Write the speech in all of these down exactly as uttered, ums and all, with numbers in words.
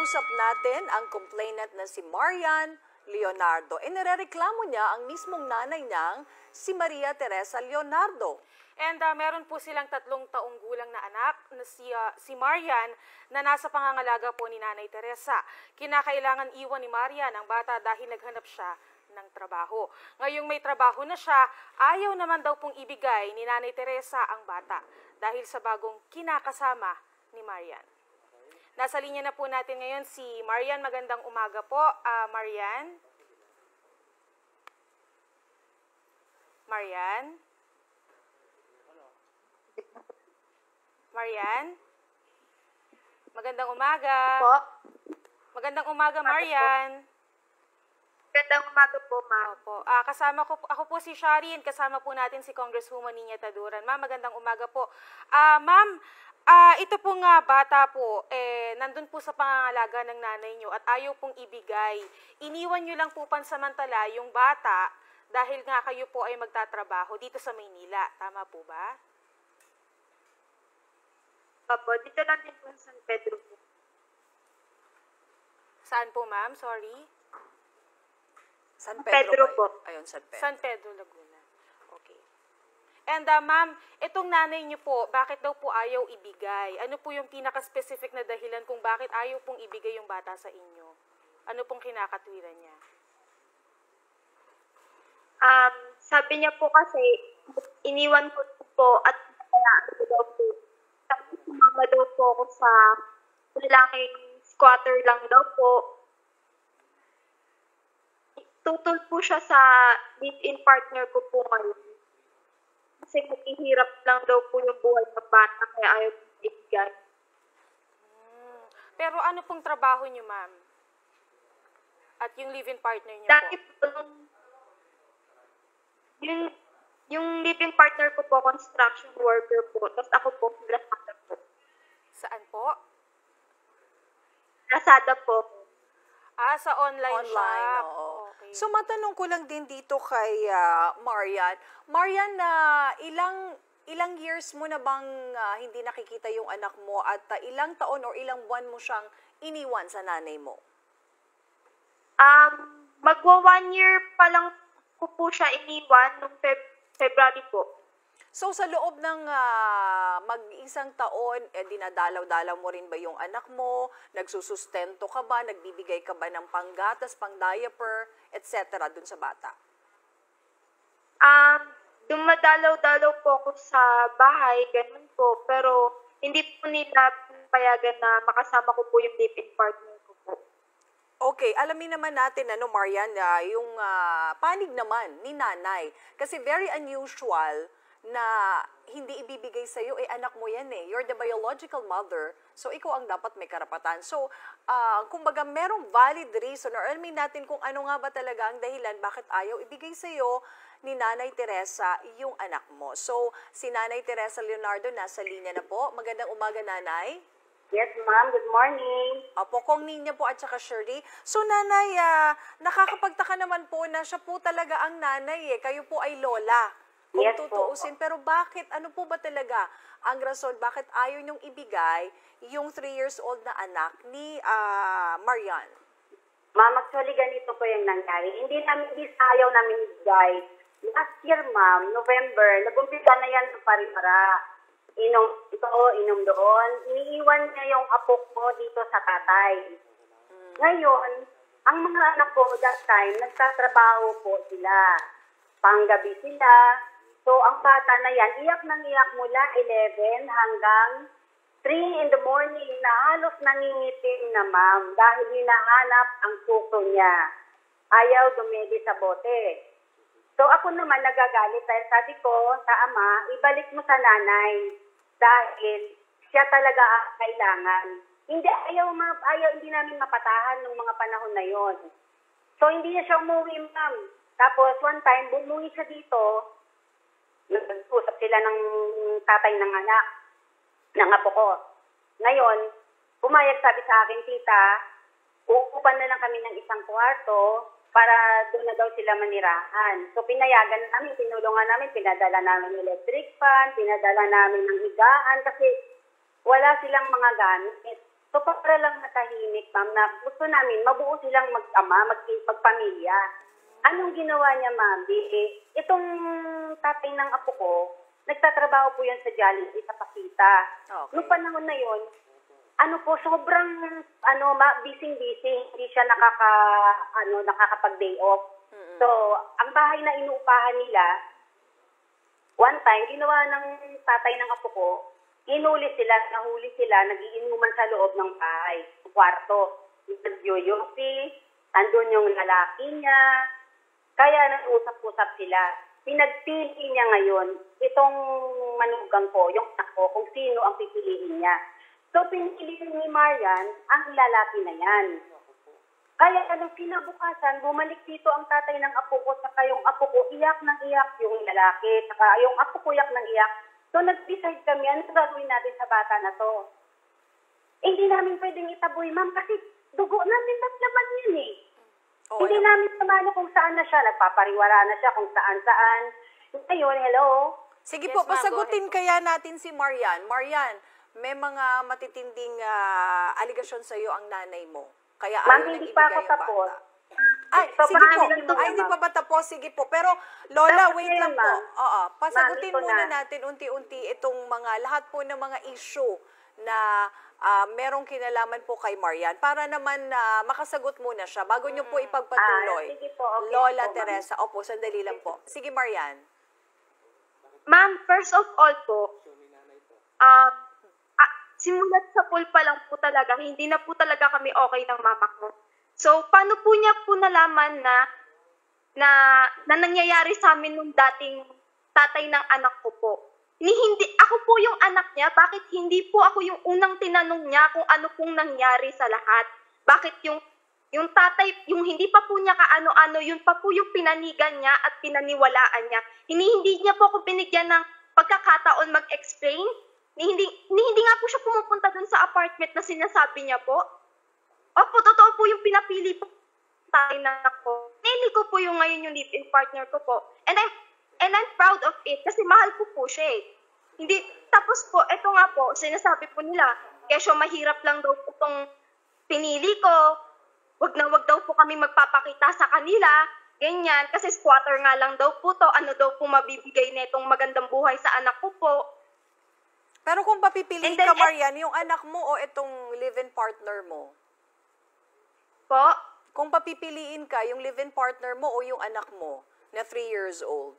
Makausap natin ang complainant na si Marian Leonardo. E nirereklamo niya ang mismong nanay niyang si Maria Teresa Leonardo. And uh, meron po silang tatlong taong gulang na anak na si, uh, si Marian na nasa pangangalaga po ni Nanay Teresa. Kinakailangan iwan ni Marian ang bata dahil naghanap siya ng trabaho. Ngayong may trabaho na siya, ayaw naman daw pong ibigay ni Nanay Teresa ang bata dahil sa bagong kinakasama ni Marian. Nasa linya na po natin ngayon si Marian. Magandang umaga po, uh, Marian. Marian? Marian? Magandang umaga. Po. Magandang umaga, Marian. Magandang umaga po, ma'am. Opo. Ah, kasama ko, ako po si Sharin. Kasama po natin si Congresswoman Nina Taduran. Ma'am, magandang umaga po. Ah, ma'am, ah, ito pong uh, bata po, eh, nandun po sa pangangalaga ng nanay nyo at ayaw pong ibigay. Iniwan nyo lang po pansamantala yung bata dahil nga kayo po ay magtatrabaho dito sa Maynila. Tama po ba? Opo, dito lang din po sa San Pedro po. Saan po, ma'am? Sorry. San Pedro Pedro, po. Ayun, San Pedro. San Pedro, Laguna. Okay. And uh, ma'am, itong nanay niyo po, bakit daw po ayaw ibigay? Ano po yung pinaka-specific na dahilan kung bakit ayaw pong ibigay yung bata sa inyo? Ano pong kinakatwiran niya? Um, sabi niya po kasi, iniwan ko po at kaya ko daw po. Tapos sumama daw po ako sa lalaking squatter lang daw po. Tutol po siya sa live-in partner ko po ngayon. Kasi maghihirap lang daw po yung buhay ng bata kaya ayaw po ibigay. Hmm. Pero ano pong trabaho niyo, ma'am? At yung live-in partner niyo Dati po? po, yung, yung live-in partner ko po, construction worker po. Tapos ako po, Lazada po. Saan po? Lazada po. Ah, sa online, Online, shop. oo. Okay. So matanong ko lang din dito kay ah, Marian. Marian, na ilang ilang years mo na bang ah, hindi nakikita yung anak mo at ah, ilang taon or ilang buwan mo siyang iniwan sa nanay mo? Um, magwa one year pa lang ko po siya iniwan nung Feb- February po. So sa loob ng ah, mag-isang taon, eh, dinadalaw-dalaw mo rin ba yung anak mo? Nagsusustento ka ba? Nagbibigay ka ba ng panggatas, pang-diaper, et cetera dun sa bata? Um, dumadalaw-dalaw po ako sa bahay, ganun po. Pero hindi po nila payagan na makasama ko po yung live-in partner ko po. Okay, alamin naman natin, ano, Marian, ah, yung ah, panig naman ni nanay. Kasi very unusual na hindi ibibigay sa'yo, eh anak mo yan eh. You're the biological mother, so ikaw ang dapat may karapatan. So, uh, kumbaga merong valid reason or alamin natin kung ano nga ba talaga ang dahilan bakit ayaw ibigay sa'yo ni Nanay Teresa yung anak mo. So, si Nanay Teresa Leonardo nasa linya na po. Magandang umaga, Nanay. Yes, ma'am. Good morning. Opo, Kong Ninya po at saka Shirley. So, Nanay, uh, nakakapagtaka naman po na siya po talaga ang nanay eh. Kayo po ay lola. Kung Yes po. tutuusin. Pero bakit, ano po ba talaga ang rason, bakit ayaw niyong ibigay yung three years old na anak ni uh, Marian? Ma'am, actually ganito po yung nangyari. Hindi namin, hindi sa ayaw namin ibigay. Last year, ma'am, November, nag-umpisa na yan sa Parimara. Inom ito, inom doon. Iniiwan niya yung apo ko dito sa tatay. Hmm. Ngayon, ang mga anak ko that time, nagtatrabaho po sila. Panggabi sila. So, ang bata na yan, iyak nang iyak mula eleven hanggang three in the morning na halos nangingitim na, ma'am, dahil hinahanap ang kuko niya. Ayaw dumedi sa bote. So, ako naman nagagalit dahil sabi ko sa ama, ibalik mo sa nanay dahil siya talaga ang kailangan. Hindi, ayaw, ayaw hindi namin mapatahan nung mga panahon na yon. So, hindi na siya umuwi, ma'am. Tapos, one time, bumuwi siya dito. Nag-usap sila ng tatay ng anak, ng apo ko. Ngayon, pumayag sabi sa akin, tita, uupan na lang kami ng isang kwarto para doon na daw sila manirahan. So, pinayagan namin, tinulungan namin, pinadala namin ng electric fan, pinadala namin ng higaan kasi wala silang mga gamit. So, para lang matahimik, ma'am, na gusto namin, mabuo silang mag-ama, mag magpamilya. Anong ginawa niya, ma'am? Di, eh, itong tatay ng apo ko, nagtatrabaho po yan sa Jollibee, sa Pasita. Okay. Noong panahon na yon, ano po, sobrang, ano, ma, busy-busy, hindi siya nakaka, ano, nakakapag-day off. Mm-mm. So, ang bahay na inuupahan nila, one time, ginawa ng tatay ng apo ko, hinuli sila, nahuli sila, nagiinuman sa loob ng bahay, sa kwarto. Nag-yoyopi, andun yung lalaki niya, kaya nag-usap-usap sila. Pinagpili niya ngayon, itong manugang ko, yung anak ko, kung sino ang pipiliin niya. So, pinili ni Marian ang lalaki na yan. Kaya anong kinabukasan, bumalik dito ang tatay ng apo ko, saka yung apo ko, iyak ng iyak yung lalaki, saka yung apo ko iyak ng iyak. So, nag-decide kami, ano gagawin natin sa bata na to? Eh, hindi namin pwedeng itaboy, ma'am, kasi dugo namin mas naman yun eh. Oo hindi naman. namin samano kung saan na siya, nagpapariwara na siya kung saan-saan. Ngayon, hello? Sige Yes, po, ma'am, pasagutin go ahead po. kaya natin si Marian. Marian, may mga matitinding ah, aligasyon sa iyo ang nanay mo. Kaya Ma'am, ayaw hindi nang pa ibigay ako ang tapos. bata. Ay, So, sige paano po. lang ito, Ay, hindi ma'am? pa ba tapos? Sige po. Pero, Lola, Tapos wait na lang yun, po. ma'am. Oo. Pasagutin Ma'am, ito muna na. natin unti-unti itong mga, lahat po ng mga issue na ah, merong kinalaman po kay Marian para naman na makasagot muna siya bago niyo po ipagpatuloy. Ah, sige po, okay Lola po, ma'am. Teresa. Opo, sandali lang po. Sige, Marian. Ma'am, first of all po, um, ah, simulat sa pool pa lang po talaga, hindi na po talaga kami okay ng mama ko. So, paano po niya po nalaman na na, na nangyayari sa amin nung dating tatay ng anak ko po? Ni hindi, ako po yung anak niya, bakit hindi po ako yung unang tinanong niya kung ano pong nangyari sa lahat? Bakit yung yung tatay, yung hindi pa po niya kaano-ano, yun pa po yung pinanigan niya at pinaniwalaan niya. Hindi, hindi niya po ako binigyan ng pagkakataon mag-explain. Ni, hindi, ni, hindi nga po siya pumupunta dun sa apartment na sinasabi niya po. Opo, totoo po yung pinapili po tayo na ako. Nili ko po yung ngayon yung live-in partner ko po. And I'm, and I'm proud of it kasi mahal ko po siya eh. Hindi, tapos po, eto nga po, sinasabi po nila, kesyo mahirap lang daw po itong pinili ko. Wag na wag daw po kami magpapakita sa kanila, ganyan, kasi squatter nga lang daw po to, ano daw po mabibigay na itong magandang buhay sa anak ko po. Pero kung papipiliin And then, ka, Marian, yung anak mo o itong live-in partner mo? Po, Kung papipiliin ka, yung live-in partner mo o yung anak mo na three years old?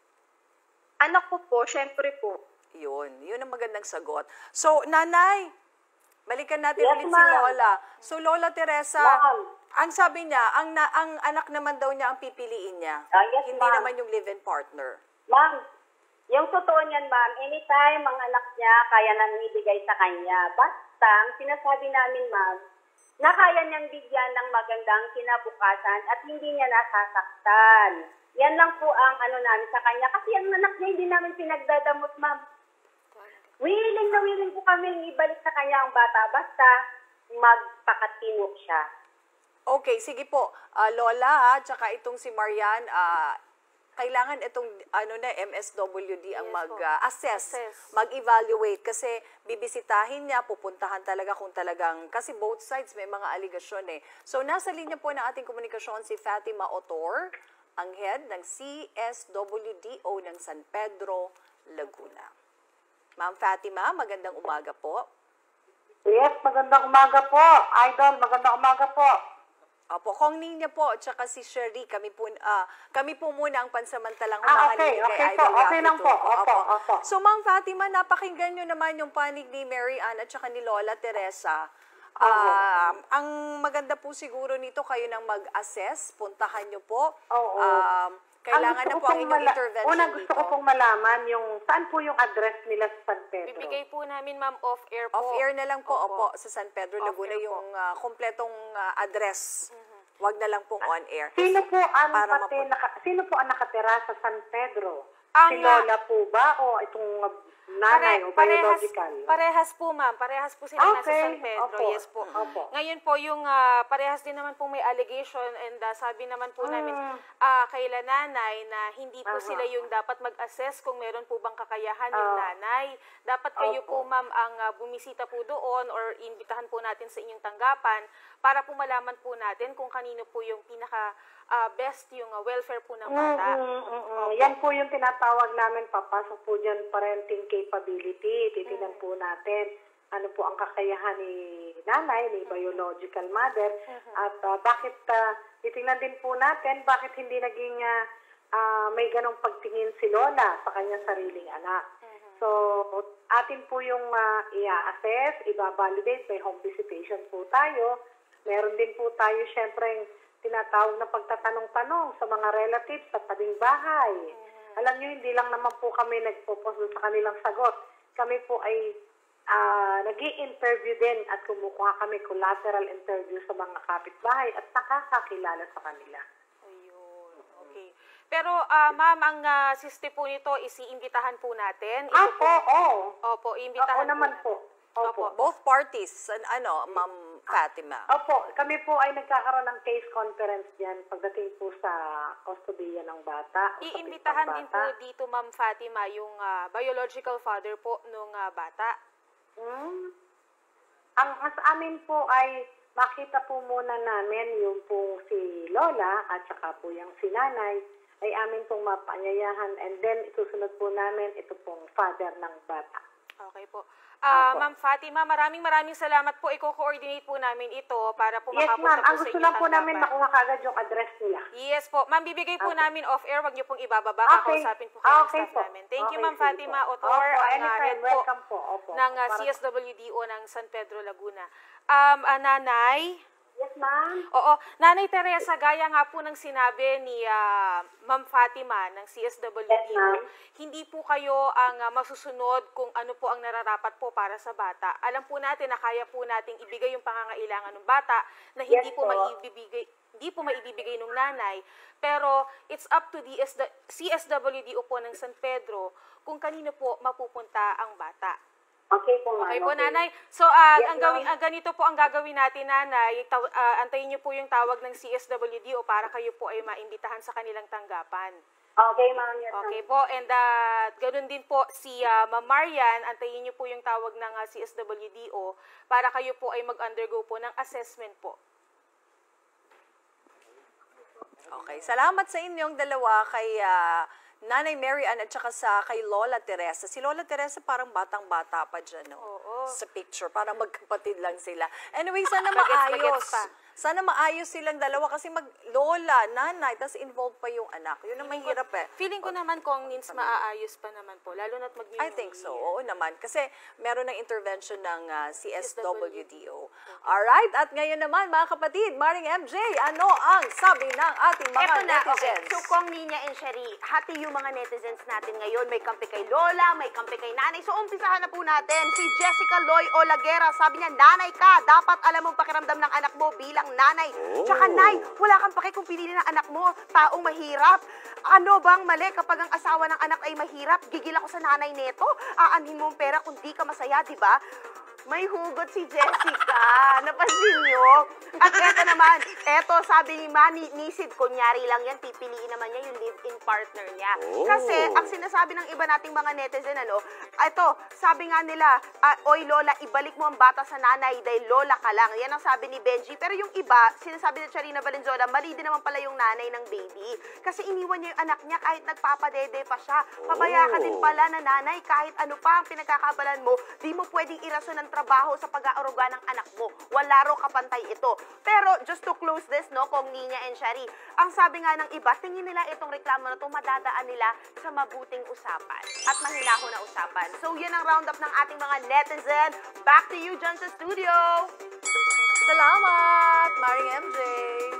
anak ko po, syempre po. Yun. Yun ang magandang sagot. So, nanay, balikan natin Yes, ulit si ma'am. Lola. So, Lola Teresa, Ma'am. ang sabi niya, ang, na, ang anak naman daw niya ang pipiliin niya. Ah, yes, Hindi ma'am. naman yung live-in partner. Ma'am, yung totoo niyan, ma'am, anytime ang anak niya, kaya nang ibigay sa kanya. Basta, ang sinasabi namin, ma'am, na kaya niyang bigyan ng magandang kinabukasan at hindi niya nasasaktan. Yan lang po ang ano namin sa kanya. Kasi ang anak niya, hindi namin pinagdadamot, ma'am. Willing na willing po kami ibalik sa kanya ang bata. Basta, magpakatino siya. Okay, sige po. Ah, Lola, ha, tsaka itong si Marian, ah, kailangan itong ano na M S W D ang Yes po. mag-assess, Assess. mag-evaluate kasi bibisitahin niya, pupuntahan talaga kung talagang, kasi both sides may mga aligasyon eh. So nasa linya po ng ating komunikasyon si Fatima Otor, ang head ng C S W D O ng San Pedro, Laguna. Ma'am Fatima, magandang umaga po. Yes, magandang umaga po. Idol, magandang umaga po. Opo, Kong Ninya po, at saka si Sherry, kami po, ah, kami po muna ang pansamantalang Ah, humangaling okay, kay okay Idol po, okay Rafi lang po. Tulfo. Opo, opo. So, Ma'am Fatima, napakinggan nyo naman yung panig ni Mary Ann at saka ni Lola Teresa. Um, ang maganda po siguro nito, kayo nang mag-assess, puntahan nyo po. Oo. Um, kailangan na Ang gusto po ko ang pong inyong mala- intervention Una, dito. gusto ko pong malaman yung saan po yung address nila sa San Pedro. Bibigay po namin, ma'am, off-air po. Off-air na lang po, opo, Opo. sa San Pedro, Off-air Laguna, po. yung ah, kompletong ah, address. Wag na lang pong on-air. Sino po ang Para pati, mapunta. naka, sino po ang nakatira sa San Pedro? Ang, si Lola po ba o itong uh, nanay o parehas, biological? parehas po, ma'am. Parehas po sila nasa Okay, San Pedro. opo. Yes po. Opo. Ngayon po, yung ah, parehas din naman po may allegation and ah, sabi naman po namin Mm. ah, kaila nanay na hindi po Aha. sila yung dapat mag-assess kung meron po bang kakayahan yung Ah. nanay. Dapat kayo po, Opo. ma'am, ang ah, bumisita po doon or imbitahan po natin sa inyong tanggapan para po malaman po natin kung kanino po yung pinaka ah, best yung ah, welfare po ng Mm, bata. mm, mm, mm. Yan po yung tinatawag namin, papasok po dyan parenting capability. Titignan po natin ano po ang kakayahan ni nanay, ni biological mother, at ah, bakit, uh, titignan din po natin bakit hindi naging ah, ah, may ganong pagtingin si Lola sa kanyang sariling anak. So, atin po yung uh, i-assess, i-validate, may home visitation po tayo. Meron din po tayo, syempre, tinatawag na pagtatanong-tanong sa mga relatives sa tabing bahay. Alam nyo, hindi lang naman po kami nagpo-post sa kanilang sagot. Kami po ay uh, nag-i-interview din at kumukuha kami collateral interview sa mga kapitbahay at nakakakilala sa kanila. Ayun, okay. Pero, ah, ma'am, ang uh, siste po nito, isiimbitahan po natin. Ito Ah, po, po, oo. Opo, iimbitahan Oo naman natin. po. Opo. Opo. Both parties, an- ano, Ma'am Fatima. Opo, kami po ay nagkakaroon ng case conference diyan pagdating po sa kustodiya ng bata. o sa Iimbitahan din po bata. dito, Ma'am Fatima, yung ah, biological father po nung ah, bata. Hmm. Ang sa amin po ay makita po muna namin yung po si Lola at saka po yung si Nanay ay amin pong mapaanyayahan and then isusunod po namin ito pong father ng bata. Okay po. Ah, Opo. Ma'am Fatima, maraming maraming salamat po. Iko-coordinate po namin ito para po Yes makapunta ma'am, po ang sa gusto inyong lang po namin tanggapan. makuha kagad yung address nila. Yes po. Ma'am, bibigay po Okay. namin off-air. Wag niyo pong ibababa. Okay. Kakausapin po kayo ng Okay staff po. namin. Thank you, Okay, Ma'am sige Fatima po. Otor, Opo, ang ah, anytime. head po Welcome po. Opo. ng ah, Para- C S W D O ng San Pedro, Laguna. Um, ah, Nanay, Yes, ma'am. oo, Nanay Teresa, gaya nga po ng sinabi ni ah, Ma'am Fatima ng C S W D Yes, O, ma'am. hindi po kayo ang ah, masusunod kung ano po ang nararapat po para sa bata. Alam po natin na kaya po nating ibigay yung pangangailangan ng bata na hindi Yes po po. maibibigay hindi po maibibigay ng nanay, pero it's up to the C S W D O po ng San Pedro kung kanino po mapupunta ang bata. Okay po, ma'am. Okay po, Nanay. So, ah, Yes, ang gawin, ma'am. ah, ganito po ang gagawin natin, Nanay. Taw, ah, antayin niyo po yung tawag ng C S W D O para kayo po ay maimbitahan sa kanilang tanggapan. Okay, ma'am. Yes, ma'am. Okay po, and uh, ganun din po si ah, Ma'am Marian, antayin niyo po yung tawag ng ah, C S W D O para kayo po ay mag-undergo po ng assessment po. Okay, salamat sa inyong dalawa kay ah, Nanay Mary Ann at saka sa kay Lola Teresa. Si Lola Teresa parang batang-bata pa dyan, no? Oo. Sa picture, parang magkapatid lang sila. Anyway, sana Bagets, maayos. bagets pa. Sana maayos silang dalawa kasi mag-lola, nanay, tapos involved pa yung anak. Yun ang mahirap eh. Feeling ko naman kung means maaayos pa naman po, lalo na't mag-new I think so. year. Oo naman. Kasi meron ng intervention ng ah, C S W D O. Alright. At ngayon naman, mga kapatid, Maring M J, ano ang sabi ng ating mga Eto na, okay. netizens? So, Kong Nina and Shari, hati yung mga netizens natin ngayon. May kampi kay Lola, may kampi kay Nanay. So, umpisahan na po natin. Si Jessica Loy Olaguera, sabi niya, Nanay ka, dapat alam mong pakiramdam ng anak mo bilang nanay. Tsaka, Nay, wala kang pake kung pinili ng anak mo, taong mahirap. Ano bang mali kapag ang asawa ng anak ay mahirap? Gigil ako sa nanay neto. Aanhin mo ang pera kung di ka masaya, di ba? May hugot si Jessica. Napansin nyo? At eto naman, eto sabi ni Manny, Nisid, kunyari lang yan, pipiliin naman niya yung live-in partner niya. Kasi, ang sinasabi ng iba nating mga netizen, ano, eto, sabi nga nila, ah, oy Lola, ibalik mo ang bata sa nanay dahil Lola ka lang. Yan ang sabi ni Benji. Pero yung iba, sinasabi ni Charina Valenzuela, mali din naman pala yung nanay ng baby. Kasi iniwan niya yung anak niya kahit nagpapadede pa siya. Pabaya ka din pala na nanay, kahit ano pa ang pinagkakabalan mo, di mo pwedeng irason ng trabaho sa pag-aaruga ng anak mo. Wala ro kapantay ito. Pero just to close this, no, Kong Nina and Shari, ang sabi nga ng iba, tingin nila itong reklamo na ito, madadaan nila sa mabuting usapan at mahinahon na usapan. So yan ang roundup ng ating mga netizen. Back to you dyan sa studio! Salamat, Maring M J.